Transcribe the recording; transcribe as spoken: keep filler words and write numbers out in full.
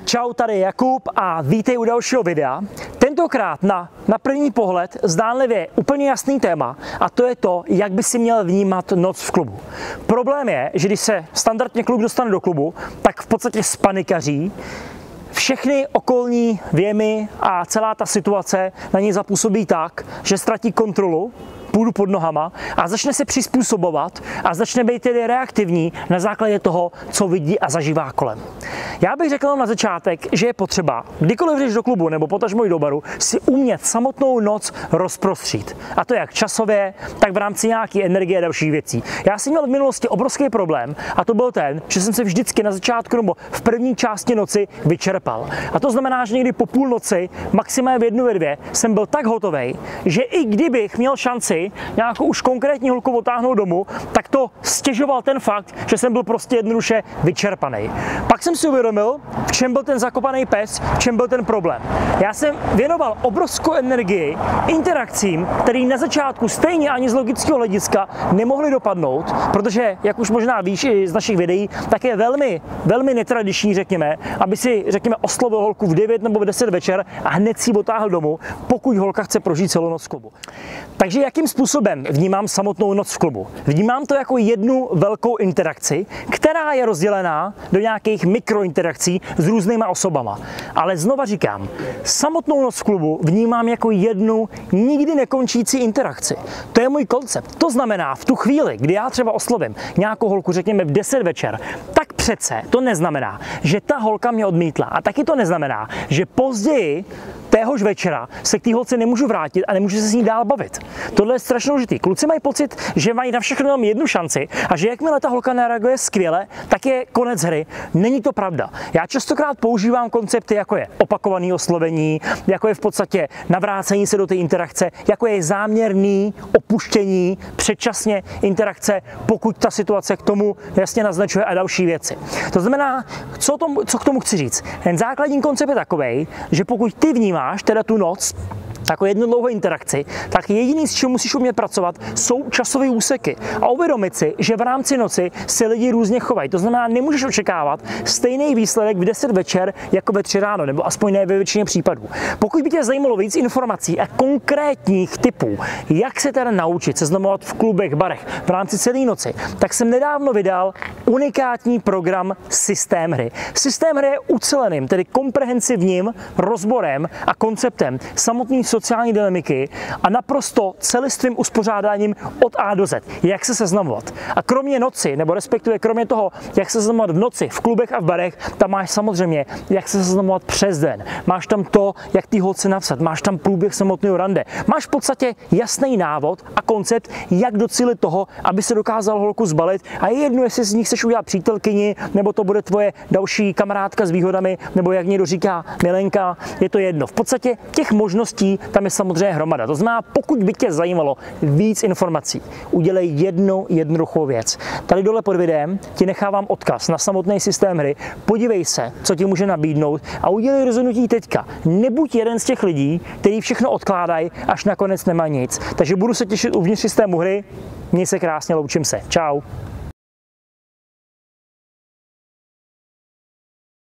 Čau, tady Jakub a vítej u dalšího videa. Tentokrát na, na první pohled zdánlivě úplně jasný téma, a to je to, jak by si měl vnímat noc v klubu. Problém je, že když se standardně kluk dostane do klubu, tak v podstatě spanikaří, všechny okolní věmy a celá ta situace na něj zapůsobí tak, že ztratí kontrolu, půdu pod nohama a začne se přizpůsobovat a začne být tedy reaktivní na základě toho, co vidí a zažívá kolem. Já bych řekl na začátek, že je potřeba, kdykoliv jdeš do klubu nebo potažmo i do baru, si umět samotnou noc rozprostřít. A to jak časově, tak v rámci nějaké energie a dalších věcí. Já jsem měl v minulosti obrovský problém a to byl ten, že jsem se vždycky na začátku nebo v první části noci vyčerpal. A to znamená, že někdy po půlnoci, maximálně v jednu, ve dvě, jsem byl tak hotovej, že i kdybych měl šanci nějakou už konkrétní holku otáhnout domů, tak to stěžoval ten fakt, že jsem byl prostě jednoduše vyčerpaný. Pak jsem si uvědomil, v čem byl ten zakopaný pes, v čem byl ten problém. Já jsem věnoval obrovskou energii interakcím, které na začátku stejně ani z logického hlediska nemohly dopadnout, protože, jak už možná víš i z našich videí, tak je velmi, velmi netradiční, řekněme, aby si, řekněme, oslovil holku v devět nebo v deset večer a hned si ji otáhl domů, pokud holka chce prožít celou noc v klubu. Takže jakým způsobem vnímám samotnou noc v klubu? Vnímám to jako jednu velkou interakci, která je rozdělená do nějakých mikrointerakcí s různýma osobama. Ale znova říkám, samotnou noc v klubu vnímám jako jednu nikdy nekončící interakci. To je můj koncept. To znamená, v tu chvíli, kdy já třeba oslovím nějakou holku, řekněme v deset večer, tak přece to neznamená, že ta holka mě odmítla. A taky to neznamená, že později téhož večera se k té holce nemůžu vrátit a nemůžu se s ní dál bavit. Tohle je strašně důležitý. Kluci mají pocit, že mají na všechno jenom jednu šanci a že jakmile ta holka nereaguje skvěle, tak je konec hry. Není to pravda. Já častokrát používám koncepty, jako je opakované oslovení, jako je v podstatě navrácení se do té interakce, jako je záměrný opuštění, předčasně interakce, pokud ta situace k tomu jasně naznačuje a další věci. To znamená, co, tom, co k tomu chci říct? Ten základní koncept je takovej, že pokud ty vnímáš teda tu noc jako jednu dlouhou interakci, tak jediný, s čím musíš umět pracovat, jsou časové úseky. A uvědomit si, že v rámci noci se lidi různě chovají. To znamená, nemůžeš očekávat stejný výsledek v deset večer jako ve tři ráno, nebo aspoň ne ve většině případů. Pokud by tě zajímalo víc informací a konkrétních typů, jak se teda naučit seznamovat v klubech, barech v rámci celé noci, tak jsem nedávno vydal unikátní program Systém hry. Systém hry je uceleným, tedy komprehensivním rozborem a konceptem samotný sociální dynamiky a naprosto celistvým uspořádáním od A do Z, jak se seznamovat. A kromě noci, nebo respektive kromě toho, jak se seznamovat v noci, v klubech a v barech, tam máš samozřejmě, jak se seznamovat přes den. Máš tam to, jak ty holce napsat, máš tam průběh samotného rande. Máš v podstatě jasný návod a koncept, jak docílit toho, aby se dokázal holku zbalit. A je jedno, jestli z nich chceš udělat přítelkyni, nebo to bude tvoje další kamarádka s výhodami, nebo jak někdo říká milenka, je to jedno. V podstatě těch možností tam je samozřejmě hromada. To znamená, pokud by tě zajímalo víc informací, udělej jednu jednoduchou věc. Tady dole pod videem ti nechávám odkaz na samotný systém hry. Podívej se, co ti může nabídnout a udělej rozhodnutí teďka. Nebuď jeden z těch lidí, kteří všechno odkládají, až nakonec nemá nic. Takže budu se těšit uvnitř systému hry. Měj se krásně, loučím se. Čau.